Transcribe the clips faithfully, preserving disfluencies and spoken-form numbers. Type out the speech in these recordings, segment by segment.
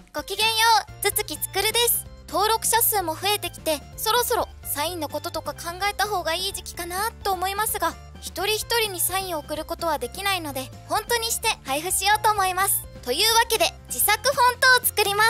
ごきげんよう、つつきつくるです。登録者数も増えてきて、そろそろサインのこととか考えた方がいい時期かなと思いますが、一人一人にサインを送ることはできないので、フォントにして配布しようと思います。というわけで自作フォントを作ります。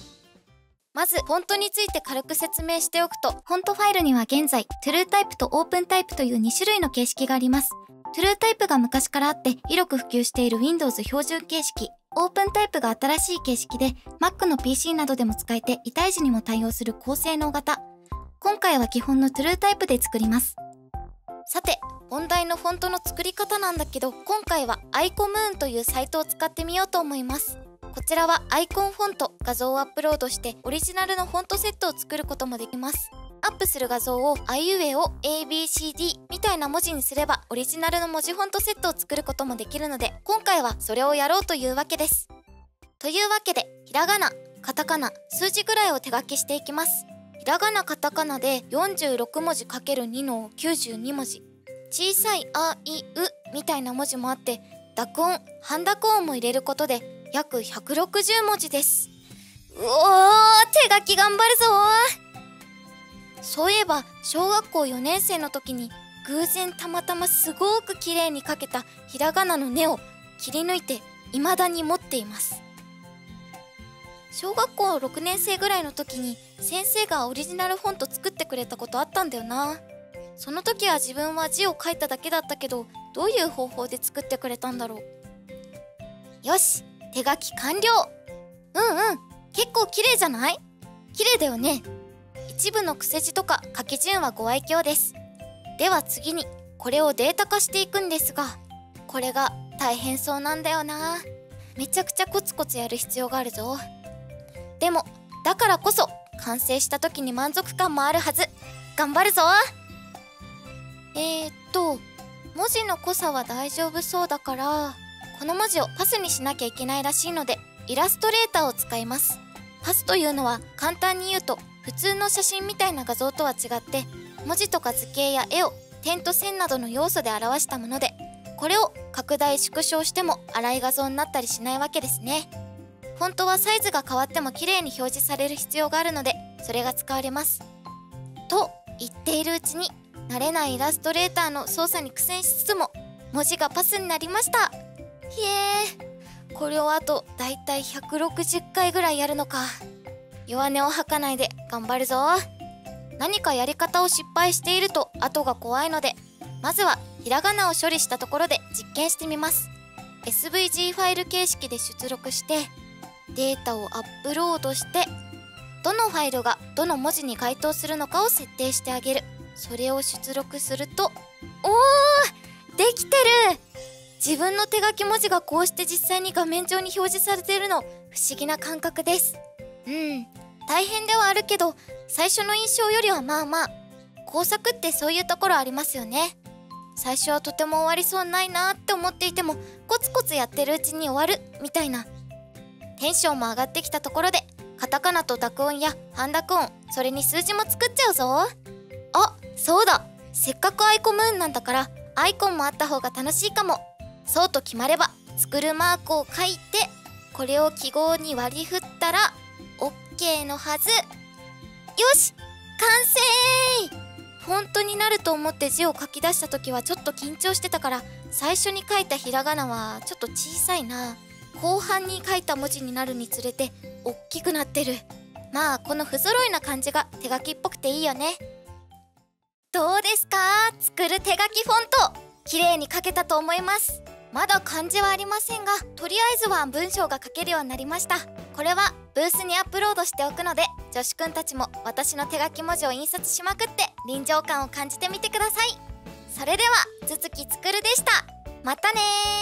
まずフォントについて軽く説明しておくと、フォントファイルには現在 TrueType と OpenType というに種類の形式があります。TrueType が昔からあって広く普及している Windows 標準形式、OpenType が新しい形式で Mac の ピーシー などでも使えて痛い字にも対応する高性能型。今回は基本の TrueType で作ります。さて、本題のフォントの作り方なんだけど、今回はアイコムーンというサイトを使ってみようと思います。こちらはアイコンフォント、画像をアップロードしてオリジナルのフォントセットを作ることもできます。アップする画像をあいうえお エービーシーディー みたいな文字にすればオリジナルの文字フォントセットを作ることもできるので、今回はそれをやろうというわけです。というわけで、ひらがな、カタカナ、数字ぐらいを手書きしていきます。ひらがなカタカナでよんじゅうろくもじ ×に のきゅうじゅうにもじ。小さいあいうみたいな文字もあって、濁音、半濁音も入れることで約ひゃくろくじゅうもじです。うおー、手書き頑張るぞー。そういえば小学校よねん生の時に偶然たまたますごく綺麗に書けたひらがなの「ね」を切り抜いて未だに持っています。小学校ろくねん生ぐらいの時に先生がオリジナルフォント作ってくれたことあったんだよな。その時は自分は字を書いただけだったけど、どういう方法で作ってくれたんだろう。よし、手書き完了。うんうん、結構綺麗じゃない？綺麗だよね。一部の癖字とか書き順はご愛嬌です。では次にこれをデータ化していくんですが、これが大変そうなんだよな。めちゃくちゃコツコツやる必要があるぞ。でもだからこそ完成した時に満足感もあるはず。頑張るぞ。えーっと文字の濃さは大丈夫そうだから、この文字をパスにしなきゃいけないらしいのでイラストレーターを使います。パスというのは簡単に言うと、普通の写真みたいな画像とは違って文字とか図形や絵を点と線などの要素で表したもので、これを拡大縮小しても粗い画像になったりしないわけですね。フォントはサイズが変わっても綺麗に表示される必要があるので、それが使われます。と言っているうちに慣れないイラストレーターの操作に苦戦しつつも文字がパスになりました。ひえー、これをあとだいたいひゃくろくじゅっかいぐらいやるのか。弱音を吐かないで頑張るぞ。何かやり方を失敗していると後が怖いので、まずはひらがなを処理したところで実験してみます。 エスブイジー ファイル形式で出力してデータをアップロードして、どのファイルがどの文字に該当するのかを設定してあげる。それを出力すると、おー、できてる。自分の手書き文字がこうして実際に画面上に表示されているの、不思議な感覚です。うん、大変ではあるけど、最初の印象よりはまあまあ。工作ってそういうところありますよね。最初はとても終わりそうにないなーって思っていても、コツコツやってるうちに終わるみたいな。テンションも上がってきたところで、カタカナと濁音や半濁音、それに数字も作っちゃうぞ。あ、そうだ、せっかくアイコムーンなんだからアイコンもあった方が楽しいかも。そうと決まれば作るマークを書いて、これを記号に割り振ったらオッケーのはず。よし、完成。フォントになると思って字を書き出した時はちょっと緊張してたから、最初に書いたひらがなはちょっと小さいな。後半に書いた文字になるにつれて大きくなってる。まあこの不揃いな感じが手書きっぽくていいよね。どうですか？作る手書きフォント綺麗に書けたと思います。まだ漢字はありませんが、とりあえずは文章が書けるようになりました。これはブースにアップロードしておくので、女子くんたちも私の手書き文字を印刷しまくって臨場感を感じてみてください。それではつつきつくるでした。またね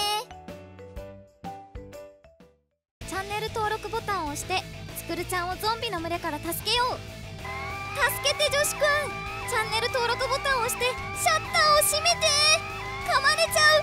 ー。チャンネル登録ボタンを押してつくるちゃんをゾンビの群れから助けよう。助けて女子くん。チャンネル登録ボタンを押してシャッターを閉めて。噛まれちゃう。